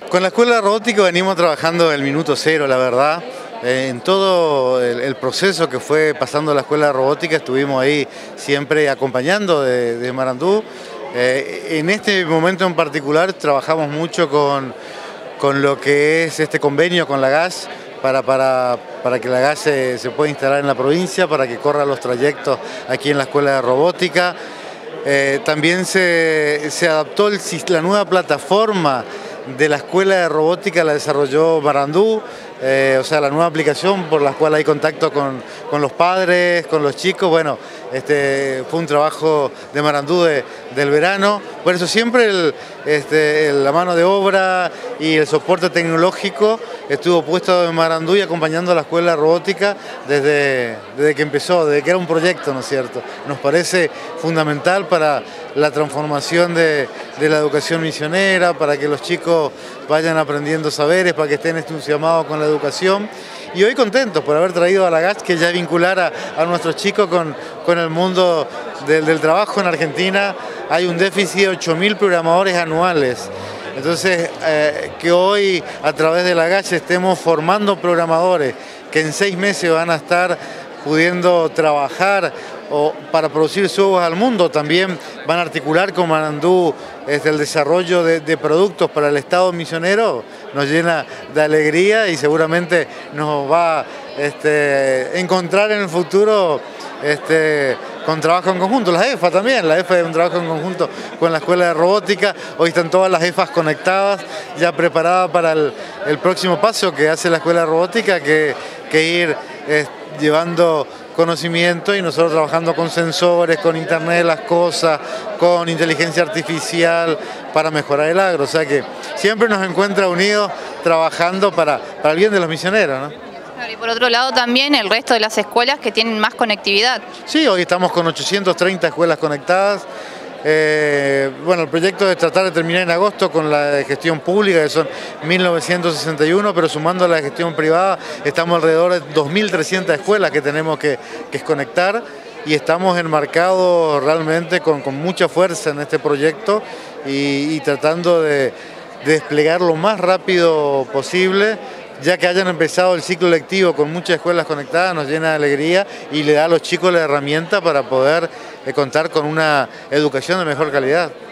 Con la Escuela de Robótica venimos trabajando del minuto cero, la verdad. En todo el proceso que fue pasando la Escuela de Robótica estuvimos ahí siempre acompañando de Marandú. En este momento en particular trabajamos mucho con lo que es este convenio con la GAS para que la GAS se pueda instalar en la provincia, para que corra los trayectos aquí en la Escuela de Robótica. También se adaptó la nueva plataforma de la Escuela de Robótica, la desarrolló Marandú, o sea, la nueva aplicación por la cual hay contacto con los padres, con los chicos. Bueno, fue un trabajo de Marandú del verano. Por eso siempre la mano de obra y el soporte tecnológico estuvo puesto en Marandú y acompañando a la Escuela de Robótica desde que empezó, desde que era un proyecto, ¿no es cierto? Nos parece fundamental para la transformación de la educación misionera, para que los chicos vayan aprendiendo saberes, para que estén entusiasmados con la educación. Y hoy contentos por haber traído a la GAS, que ya vinculara a nuestros chicos con el mundo del trabajo en Argentina. Hay un déficit de 8.000 programadores anuales. Entonces, que hoy a través de la GAS estemos formando programadores que en 6 meses van a estar pudiendo trabajar para producir software al mundo, también van a articular con Marandú el desarrollo de productos para el Estado misionero, nos llena de alegría y seguramente nos va a encontrar en el futuro con trabajo en conjunto. Las EFA también, la EFA es un trabajo en conjunto con la Escuela de Robótica. Hoy están todas las EFAs conectadas, ya preparadas para el próximo paso que hace la Escuela de Robótica, que ir llevando conocimiento, y nosotros trabajando con sensores, con Internet de las cosas, con inteligencia artificial para mejorar el agro. O sea que siempre nos encuentra unidos trabajando para el bien de los misioneros, ¿no? Y por otro lado también el resto de las escuelas que tienen más conectividad. Sí, hoy estamos con 830 escuelas conectadas. Bueno, el proyecto es tratar de terminar en agosto con la de gestión pública, que son 1.961, pero sumando la gestión privada estamos alrededor de 2.300 escuelas que tenemos que conectar, y estamos enmarcados realmente con mucha fuerza en este proyecto y tratando de desplegar lo más rápido posible. Ya que hayan empezado el ciclo lectivo con muchas escuelas conectadas, nos llena de alegría y le da a los chicos la herramienta para poder contar con una educación de mejor calidad.